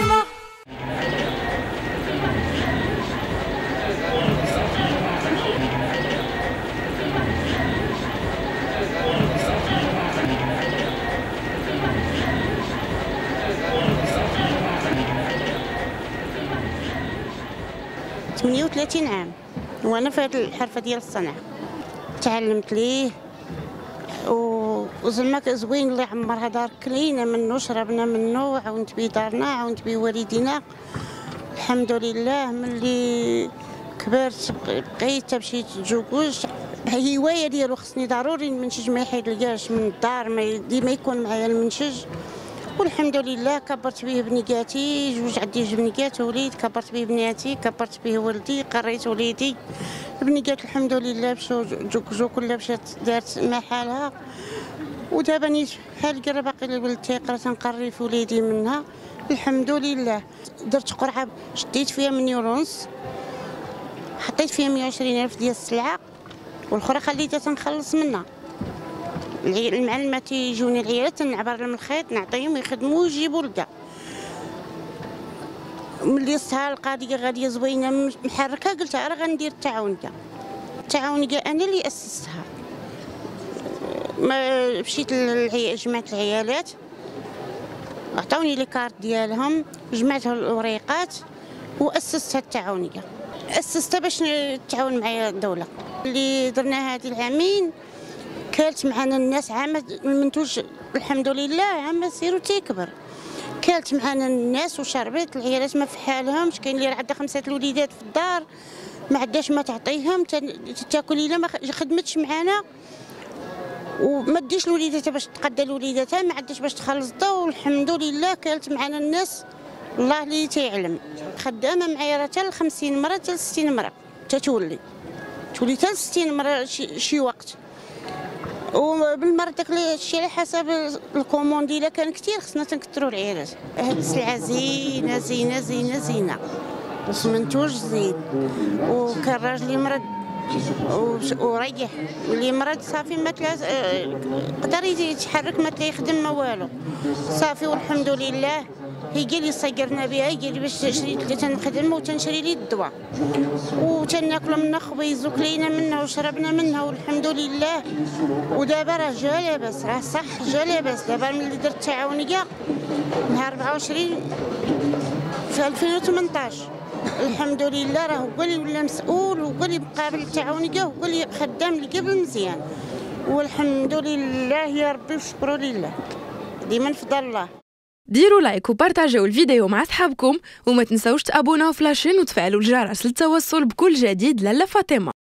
فاطمة. من 38 عام وانا في هذه الحرفه ديال الصنعه. تعلمت ليه وزعما زوين، الله يعمرها دار كلينا منه، شربنا منه، عاونت بيه دارنا، عاونت بيه والدينا الحمد لله. ملي كبرت بقيت مشيت نتزوج، هوايه ديالو خصني ضروري المنشج ما يحيدلياش من الدار، ديما يكون معايا المنشج. والحمد لله كبرت به بنياتي، جوج عندي جوج بنيات وليد، كبرت به بنياتي، كبرت به ولدي، قريت وليدي. البنيات الحمد لله مشاو جو كلها مشات دارت مع حالها. ودابا نيت بحال قرا باقي لي ولدتي قرا تنقري في وليدي منها الحمد لله. درت قرعه شديت فيها من يورونس، حطيت فيها 120,000 ديال السلعه، والاخرى خليتها تنخلص منها. المعلمات تيجوني العيالات تنعبر لهم الخيط نعطيهم يخدموا ويجيبوا لقا. ملي صها القضيه غاديه زوينه محركه، قلتها راه غندير التعاونيه. التعاونيه انا اللي اسستها. ما مشيت جمعت العيالات، عطاوني لي كارت ديالهم، جمعت الوريقات واسستها التعاونيه. اسستها باش تعاون معايا الدوله. اللي درنا هذه العامين كالت معنا الناس، عام المنتوج الحمد لله عام سيرو تيكبر. كالت معنا الناس وشربت العيالات ما في حالهمش. كاين اللي عندها 5 الوليدات في الدار ما عندهاش ما تعطيهم، تاكل الا ما خدمتش معنا وما ديش لوليداتها باش تقدى لوليداتها، ما عندهاش باش تخلص الضو. والحمد لله كالت معنا الناس، الله اللي تيعلم. خدامه معايا راه حتى 50 مره حتى 60 مره تتولي حتى 60 مره شي وقت. وبالمرة داك الشيء على حسب الكوموند، الا كان كثير خصنا تنكثروا العيالات. هاد السلعه زينه زينه زينه زينه ومنتوج زين. وكان راجلي مرض وريح، اللي مرض صافي ما قدر يتحرك ما يخدم ما والو صافي. والحمد لله هي اللي صيرنا بها، هي اللي باش شريت تنخدم وتنشري لي الدواء وتناكلوا منها خبيز وكلينا منها وشربنا منها والحمد لله. ودابا راه جا لاباس، راه صح جا لاباس. دابا ملي درت التعاونيه نهار 24 في 2018 الحمد لله راه هو اللي ولا مسؤول، هو اللي مقابل التعاونيه، هو اللي خدام اللي قبل مزيان. والحمد لله يا ربي وشكرا لله، ديما فضل الله. ديروا لايك وبارطاجيو الفيديو مع صحابكم، وما تنساوش تابوناو في لاشين وتفعلوا الجرس للتوصل بكل جديد لاله فاطمه.